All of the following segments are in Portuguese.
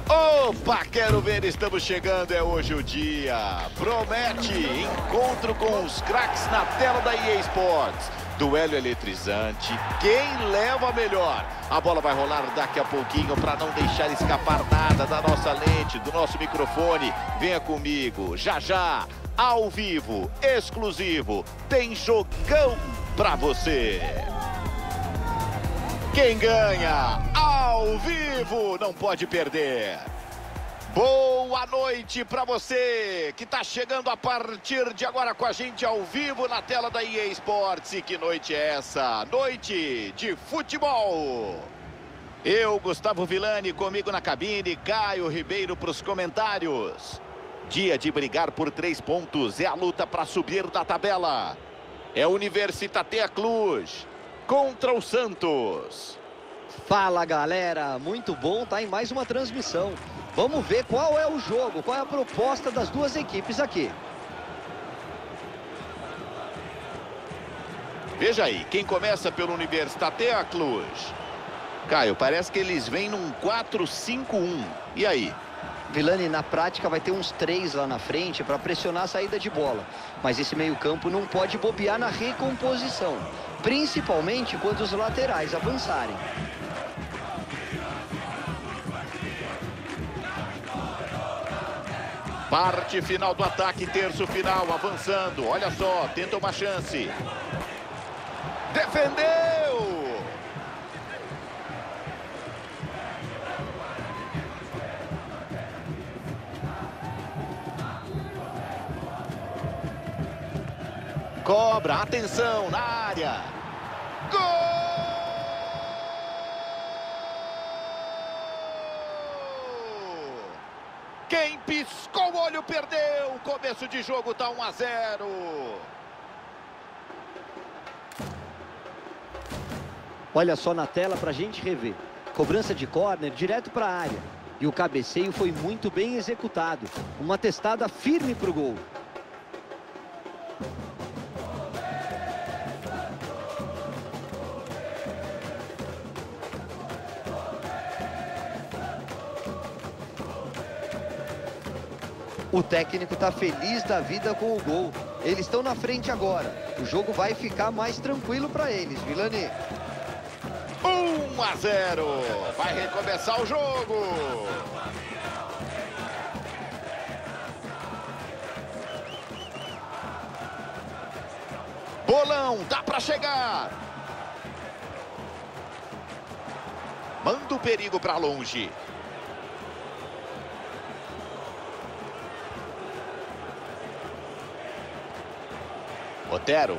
Opa, quero ver, estamos chegando, é hoje o dia. Promete encontro com os craques na tela da EA Sports. Duelo eletrizante, quem leva melhor? A bola vai rolar daqui a pouquinho para não deixar escapar nada da nossa lente, do nosso microfone. Venha comigo, já já, ao vivo, exclusivo, tem jogão para você. Quem ganha ao vivo não pode perder. Boa noite para você que está chegando a partir de agora com a gente ao vivo na tela da EA Sports. E que noite é essa? Noite de futebol. Eu, Gustavo Villani, comigo na cabine, Caio Ribeiro para os comentários. Dia de brigar por 3 pontos, é a luta para subir da tabela. É Universitatea Cluj contra o Santos. Fala, galera, muito bom, tá em mais uma transmissão. Vamos ver qual é o jogo, qual é a proposta das duas equipes aqui. Veja aí, quem começa pelo Universitatea Cluj. Caio, parece que eles vêm num 4-5-1. E aí? Villani, na prática vai ter uns 3 lá na frente para pressionar a saída de bola. Mas esse meio-campo não pode bobear na recomposição, principalmente quando os laterais avançarem. Parte final do ataque, terço final, avançando. Olha só, tenta uma chance. Defendeu! Cobra, atenção, na área. Gol! Quem piscou o olho perdeu. Começo de jogo tá 1-0. Olha só na tela pra gente rever. Cobrança de córner direto para a área. E o cabeceio foi muito bem executado. Uma testada firme pro gol. O técnico está feliz da vida com o gol. Eles estão na frente agora. O jogo vai ficar mais tranquilo para eles, Villani. 1-0. Vai recomeçar o jogo. Bolão, dá para chegar. Manda o perigo para longe. Otero.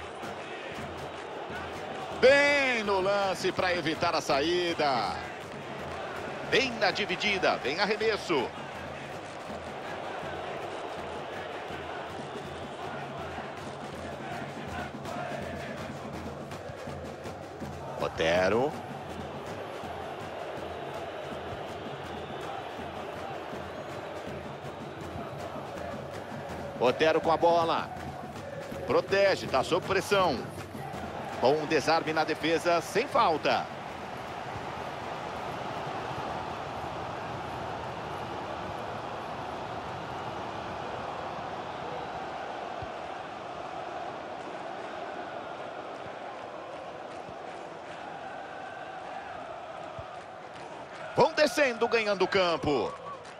Bem no lance para evitar a saída. Bem na dividida, vem arremesso. Otero. Otero com a bola. Protege, tá sob pressão. Bom desarme na defesa, sem falta. Vão descendo, ganhando o campo.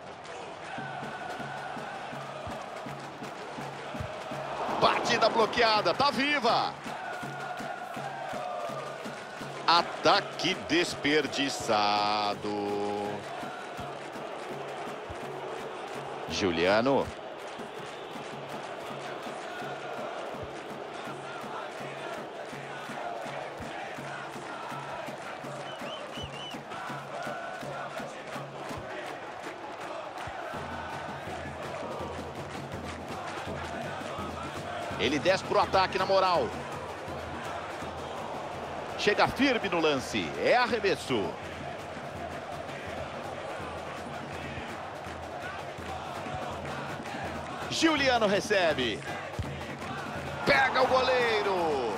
Batida bloqueada, tá viva. Ataque desperdiçado. Juliano. Ele desce pro ataque na moral. Chega firme no lance. É arremesso. Juliano recebe. Pega o goleiro.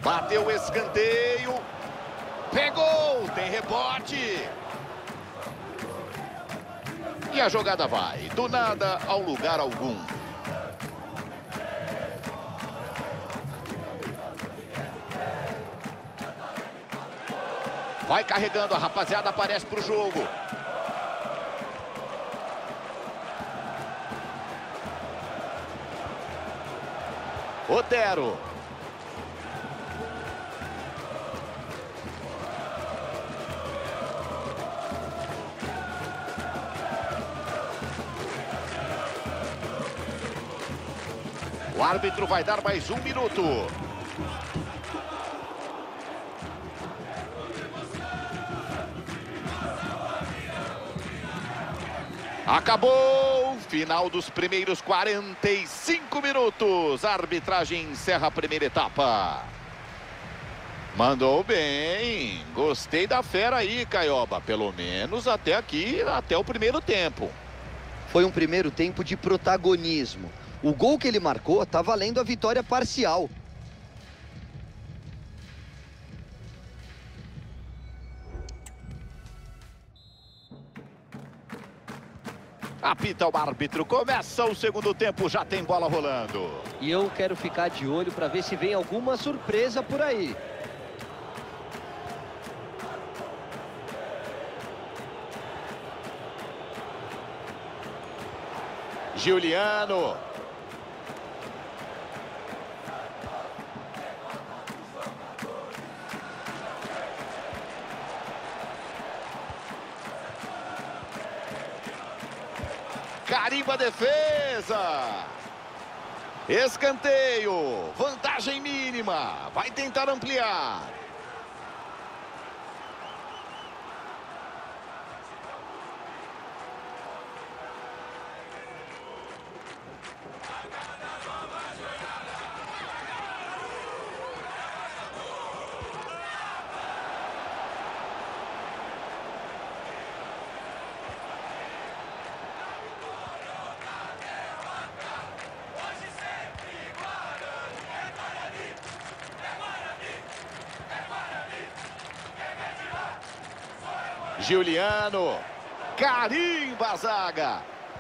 Bateu o escanteio. Pegou, tem rebote. E a jogada vai do nada ao lugar algum. Vai carregando, a rapaziada aparece pro jogo. Otero. O árbitro vai dar mais 1 minuto. Acabou! Final dos primeiros 45 minutos. A arbitragem encerra a primeira etapa. Mandou bem. Gostei da fera aí, Caioba. Pelo menos até aqui, até o primeiro tempo. Foi um primeiro tempo de protagonismo. O gol que ele marcou tá valendo a vitória parcial. Apita o árbitro, começa o segundo tempo, já tem bola rolando. E eu quero ficar de olho para ver se vem alguma surpresa por aí. Giuliano. Carimba a defesa. Escanteio. Vantagem mínima. Vai tentar ampliar. Giuliano, carimba a zaga.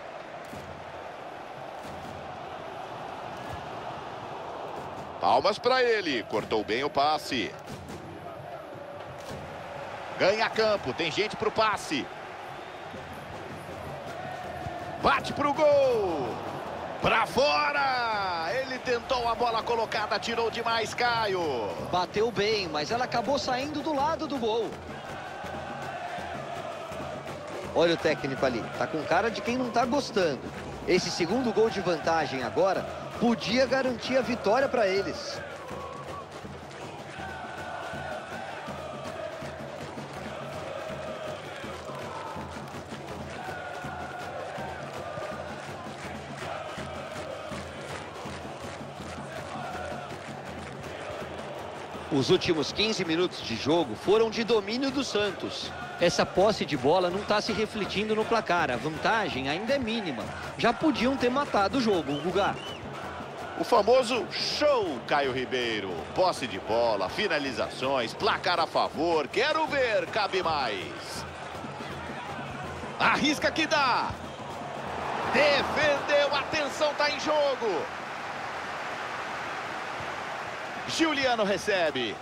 Palmas para ele, cortou bem o passe. Ganha campo, tem gente pro passe. Bate pro gol. Pra fora. Ele tentou a bola colocada, tirou demais, Caio. Bateu bem, mas ela acabou saindo do lado do gol. Olha o técnico ali, tá com cara de quem não tá gostando. Esse segundo gol de vantagem agora podia garantir a vitória para eles. Os últimos 15 minutos de jogo foram de domínio do Santos. Essa posse de bola não está se refletindo no placar. A vantagem ainda é mínima. Já podiam ter matado o jogo, Guga. O famoso show, Caio Ribeiro. Posse de bola, finalizações, placar a favor. Quero ver, cabe mais. Arrisca que dá. Defendeu, atenção, tá em jogo. Giuliano recebe.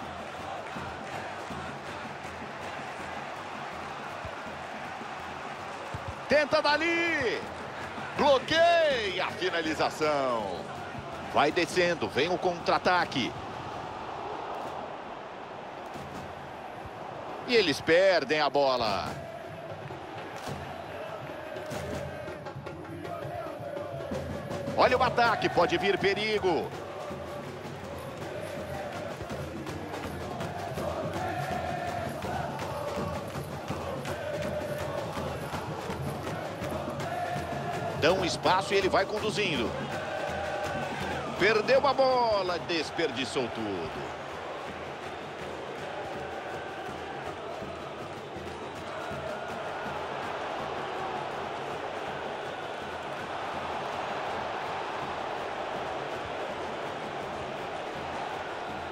Tenta dali. Bloqueia a finalização. Vai descendo, vem o contra-ataque. E eles perdem a bola. Olha o ataque, pode vir perigo. Dá um espaço e ele vai conduzindo. Perdeu a bola, desperdiçou tudo.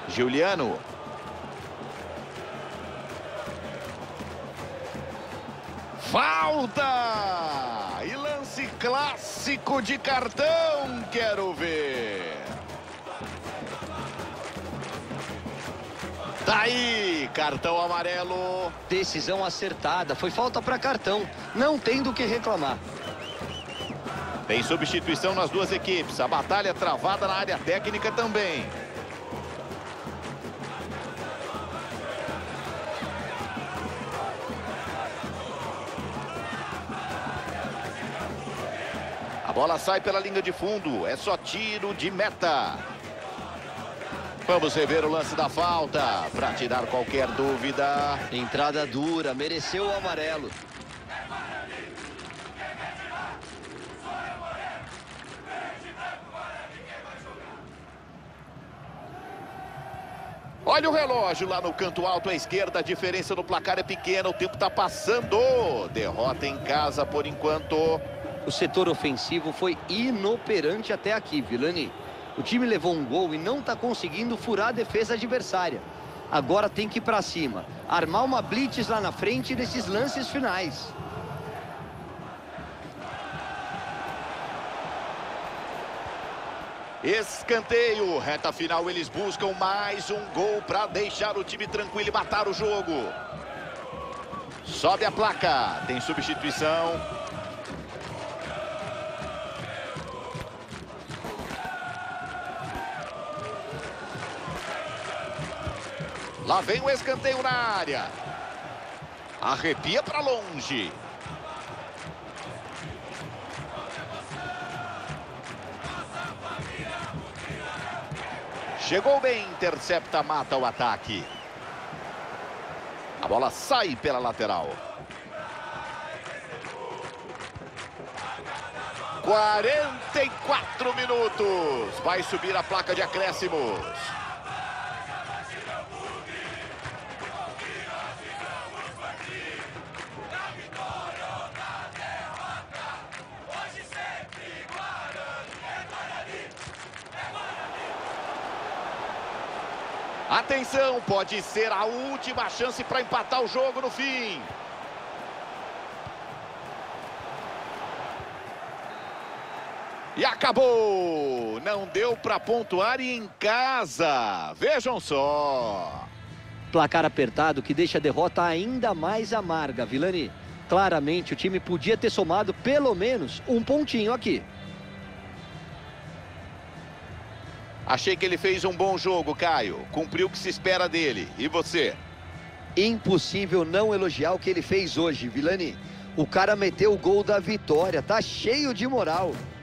Giuliano. Falta! E lance clássico de cartão, quero ver. Tá aí, cartão amarelo. Decisão acertada, foi falta para cartão, não tem do que reclamar. Tem substituição nas duas equipes, a batalha travada na área técnica também. A bola sai pela linha de fundo, é só tiro de meta. Vamos rever o lance da falta, para tirar qualquer dúvida. Entrada dura, mereceu o amarelo. Olha o relógio lá no canto alto à esquerda, a diferença no placar é pequena, o tempo está passando. Derrota em casa por enquanto. O setor ofensivo foi inoperante até aqui, Villani. O time levou um gol e não está conseguindo furar a defesa adversária. Agora tem que ir para cima, armar uma blitz lá na frente nesses lances finais. Escanteio, reta final, eles buscam mais um gol para deixar o time tranquilo e matar o jogo. Sobe a placa, tem substituição. Lá vem o escanteio na área. Arrepia para longe. Chegou bem, intercepta, mata o ataque. A bola sai pela lateral. 44 minutos. Vai subir a placa de acréscimos. Atenção, pode ser a última chance para empatar o jogo no fim. E acabou! Não deu para pontuar e em casa. Vejam só. Placar apertado que deixa a derrota ainda mais amarga, Villani. Claramente o time podia ter somado pelo menos um pontinho aqui. Achei que ele fez um bom jogo, Caio. Cumpriu o que se espera dele. E você? Impossível não elogiar o que ele fez hoje, Villani. O cara meteu o gol da vitória, tá cheio de moral.